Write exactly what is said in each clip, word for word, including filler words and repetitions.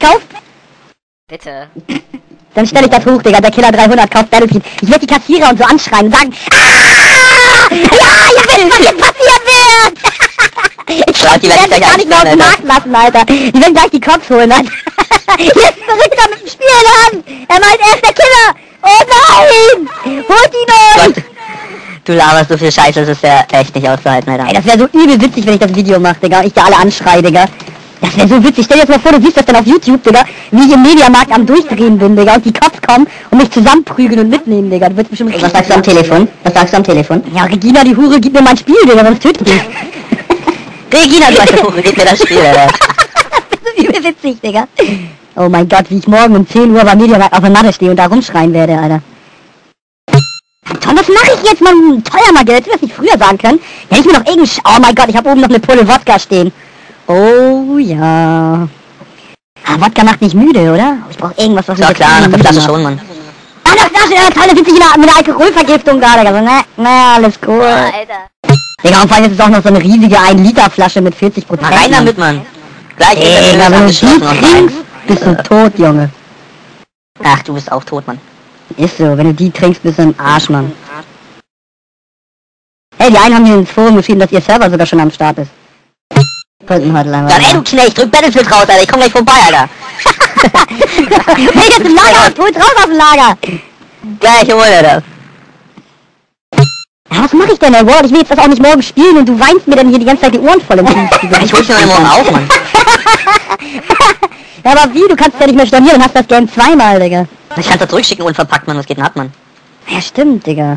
kauft? Bitte. Dann stelle ich das hoch, Digga. Der Killer dreihundert kauft Battlefield. Ich werde die Kassierer und so anschreien und sagen, ah! Ja, ihr wisst, was jetzt passieren wird! Ich Ja, die werden werde gar nicht mehr auf den Markt lassen, Alter. Die werden gleich die Cops holen, Alter. Hier ist ein Verrückter mit dem Spiel in der Hand. Er meint, er ist der Killer. Oh nein! Holt ihn euch! Gott, du laberst so viel Scheiße, das ist ja echt nicht auszuhalten, Alter. Ey, das wäre so übel witzig, wenn ich das Video mache, Digga. Und ich da alle anschreie, Digga. Das wäre so witzig. Stell dir jetzt mal vor, du siehst das dann auf YouTube, Digga, wie ich im Mediamarkt am Durchdrehen bin, Digga, und die Cops kommen und mich zusammenprügeln und mitnehmen, Digga. Du wirst bestimmt... Was sagst du am Telefon? Was sagst du am Telefon? Ja, Regina, die Hure, gib mir mein Spiel, Digga, sonst töte ich dich. Regina, die Hure, gib mir das Spiel, Alter. Das ist so übel witzig, Digga. Oh mein Gott, wie ich morgen um zehn Uhr beim Mediamarkt auf der Matte stehe und da rumschreien werde, Alter. Tom, was mache ich jetzt, Mann? Teuer mal Geld, hätte ich das nicht früher sagen können. Hätte ich mir noch irgendein... Sch oh mein Gott, ich habe oben noch eine Pulle Wodka stehen. Oh ja. Ah, Wodka macht nicht müde, oder? Ich brauche irgendwas, was... Ja klar, nach der Flasche schon, Mann. Ah, nach der Flasche, ja, toll, da sitze ich mit einer Alkoholvergiftung da, Digga. So, ne, ne, alles cool. Oh, Alter. Digga, und vor allem ist es auch noch so eine riesige ein Liter Flasche mit vierzig Prozent. Mal rein damit, Mann. Gleich, ey, wenn du die trinkst, bist du tot, Junge. Ach, du bist auch tot, Mann. Ist so, wenn du die trinkst, bist du im Arsch, Mann. Hey, die einen haben hier ins Forum geschrieben, dass ihr Server sogar schon am Start ist. Dann ey, du Knecht, drück Battlefield raus, Alter, ich komm gleich vorbei, Alter. Hey, jetzt im Lager, hol's raus aus dem Lager. Gleich, hol er das. Ja, was mache ich denn, ey? Wow, ich will jetzt das auch nicht morgen spielen und du weinst mir dann hier die ganze Zeit die Ohren voll im Teamspeak. Ich hol's mir morgen auf, Mann. Ja, aber wie? Du kannst ja nicht mehr stornieren und hast das Game zweimal, Digga. Ich kann's da zurückschicken und verpackt, Mann, was geht denn ab, Mann? Ja, stimmt, Digga.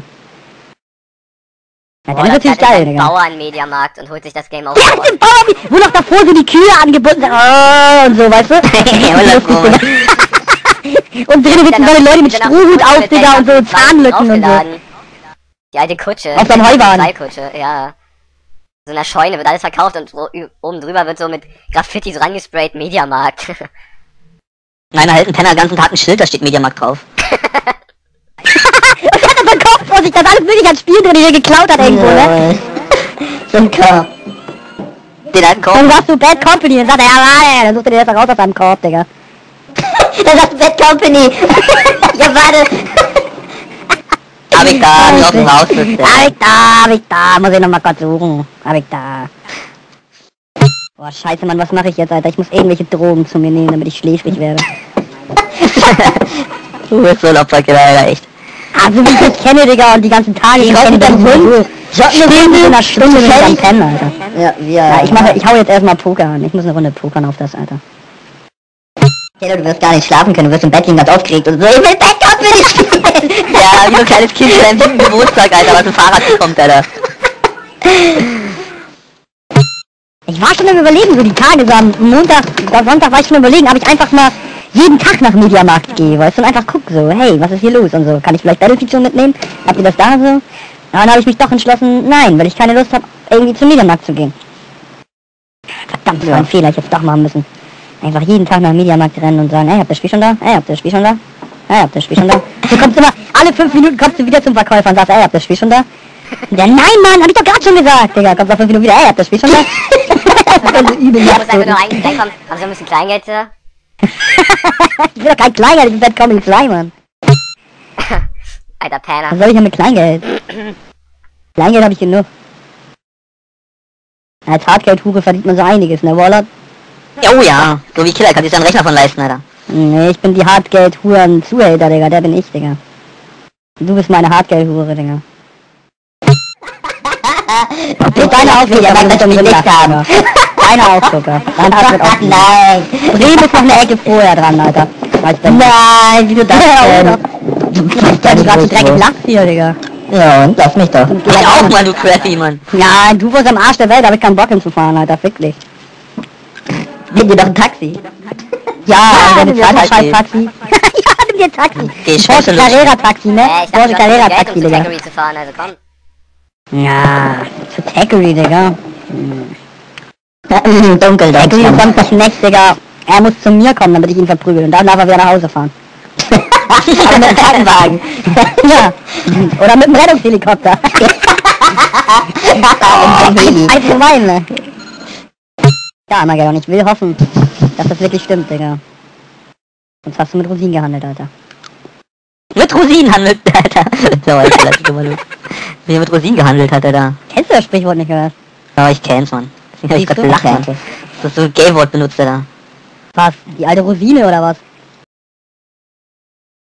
Ja, Boah, dann ist natürlich da geil, ist ein Digga. Bauer im Mediamarkt und holt sich das Game auf. Ja, den Bauer, wo noch davor so die Kühe angebunden sind. Oh, und so, weißt du? Und drinnen sitzen so Leute mit Strohhut auf, Digga, und so Zahnlücken und so. Die alte Kutsche. Auf seinem Heuwagen. Seilkutsche, ja. So in der Scheune wird alles verkauft und so, oben drüber wird so mit Graffitis rangesprayt, Mediamarkt. Einer hält einen Penner den ganzen Tag ein Schild, da steht Mediamarkt drauf. Und hat er verkauft vor sich, das alles wirklich als Spiel drin, die er geklaut hat irgendwo, ne? So ein Korb. Den alten Korb. Dann sagst du BadCompany, dann sagt er, ja, warte, dann sucht er dir das raus aus seinem Korb, Digga. Dann sagst du BadCompany. Ja, warte. Hab ich da, wie aus dem Haus sitzt. Hab ich da, hab ich da, muss ich noch mal kurz suchen. Hab ich da. Boah, scheiße, Mann, was mache ich jetzt, Alter? Ich muss irgendwelche Drogen zu mir nehmen, damit ich schläfrig werde. Du bist so ein Opferkiller, Alter, echt. Also wie ich das kenne, Digga, und die ganzen Tage, ich kenne den Hund. Ich hab eine Runde in einer Stunde mit am Pennen, Alter. Ja, wir... Ja, ich mache, ich hau jetzt erstmal Poker an. Ich muss eine Runde pokern auf das, Alter. Ja, du wirst gar nicht schlafen können, du wirst im Bett liegen, ganz aufgeregt und so, ich will BadCompany spielen! Ja, wie so ein kleines Kind zu deinem siebten Geburtstag, Alter, was ein Fahrrad bekommt, Alter. Ich war schon am Überlegen, so die Tage, so am Montag, oder Sonntag war ich schon am Überlegen, ob ich einfach mal jeden Tag nach Mediamarkt gehe, weißt du, und einfach guck so, hey, was ist hier los und so, kann ich vielleicht Battlefield schon mitnehmen? Habt ihr das da so? Ja, dann habe ich mich doch entschlossen, nein, weil ich keine Lust habe, irgendwie zum Mediamarkt zu gehen. Verdammt, das war ein Fehler, ich hätte es doch machen müssen. Einfach jeden Tag nach dem Mediamarkt rennen und sagen, hey, habt ihr das Spiel schon da? Hey, habt ihr das Spiel schon da? Hey, habt ihr das Spiel schon da? Du kommst immer, alle fünf Minuten kommst du wieder zum Verkäufer und sagst, hey, habt ihr das Spiel schon da? Und der, nein, Mann, hab ich doch gerade schon gesagt, Digga, kommst nach fünf Minuten wieder, hey, habt ihr das Spiel schon da? Das ist so übel. Ich muss einfach nur rein, reinkommen, haben Sie ein bisschen Kleingeld, Sir? Ich will doch kein Kleingeld, ich bin BadCompany zwei, Mann. Alter Penner. Was soll ich denn mit Kleingeld? Kleingeld habe ich genug. Als Hartgeldhure verdient man so einiges, ne, Wallet? Oh ja, so wie Killer, kannst du dir einen Rechner von leisten, Alter. Nee, ich bin die Hartgeldhuren-Zuhälter, Digga, der bin ich, Digga. Du bist meine Hartgeldhure, Digga. Okay, deine Aufgucker, dann wird um nicht haben. Deine Aufgucker. Dein Arsch wird auch nein. Bremen ist noch eine Ecke vorher dran, Alter. Weißt du? Nein, wie du das denn? Du hast gerade dreckig Lachs hier, Digga. Ja, und lass mich doch. Ich auch mal, du Crappy, Mann. Ja, du warst am Arsch der Welt, da hab ich keinen Bock hinzufahren, Alter, fick dich. Nimm dir doch ein Taxi. Ja, Ja, wenn nimm du dir ein zweites Taxi. scheiß Taxi. Ja, nimm dir ein Taxi. Geh, ich Porsche weiß nicht. Carrera Taxi, ne? Äh, ich Porsche dachte, Carrera Geld, um Taxi, zu Digga. Taggery zu fahren, also komm. Ja, zu Taggery, Digga. Dunkel, Taggery kommt nicht nicht, Digga. Er muss zu mir kommen, damit ich ihn verprügel. Und dann darf er wieder nach Hause fahren. Aber mit dem Krankenwagen. Ja. Oder mit dem Rettungshelikopter. Eins zu meinen, ne? Ja, Maggie, und ich will hoffen, dass das wirklich stimmt, Digga. Sonst hast du mit Rosinen gehandelt, Alter. Mit Rosinen handelt, Alter. So, Alter, lass mal los. Wie er mit Rosinen gehandelt hat, Alter. Kennst du das Sprichwort nicht, oder? Ja, ich kenn's, Mann. Deswegen hab ich Siehst grad du? gelacht, Mann. Okay. Das ist so ein Gay-Wort benutzt, Alter. Was? Die alte Rosine, oder was?